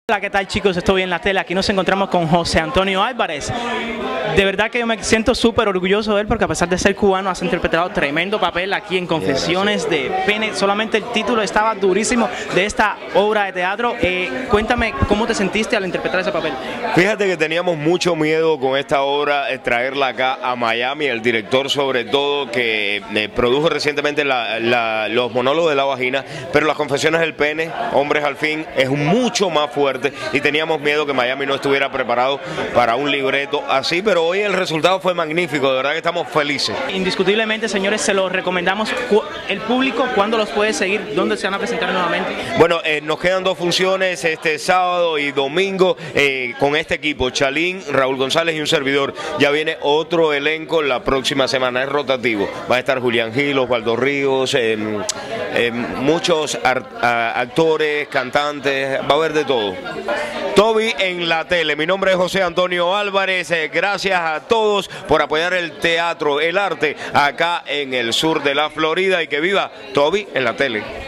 Hola, ¿qué tal, chicos? Estoy en la tele. Aquí nos encontramos con José Antonio Álvarez. De verdad que yo me siento súper orgulloso de él porque a pesar de ser cubano has interpretado tremendo papel aquí en Confesiones de Pene. Solamente el título estaba durísimo de esta obra de teatro. Cuéntame cómo te sentiste al interpretar ese papel. Fíjate que teníamos mucho miedo con esta obra, traerla acá a Miami. El director, sobre todo, que produjo recientemente los monólogos de la vagina, pero las Confesiones del Pene, Hombres al Fin, es mucho más fuerte y teníamos miedo que Miami no estuviera preparado para un libreto así, pero hoy el resultado fue magnífico, de verdad que estamos felices. Indiscutiblemente, señores, se los recomendamos. El público, ¿cuándo los puede seguir? ¿Dónde se van a presentar nuevamente? Bueno, nos quedan dos funciones este sábado y domingo con este equipo, Chalín, Raúl González y un servidor. Ya viene otro elenco la próxima semana, es rotativo. Va a estar Julián Gil, Osvaldo Ríos, muchos actores, cantantes, va a haber de todo. Toby en la tele. Mi nombre es José Antonio Álvarez. Gracias a todos por apoyar el teatro, el arte acá en el sur de la Florida, y que viva Toby en la tele.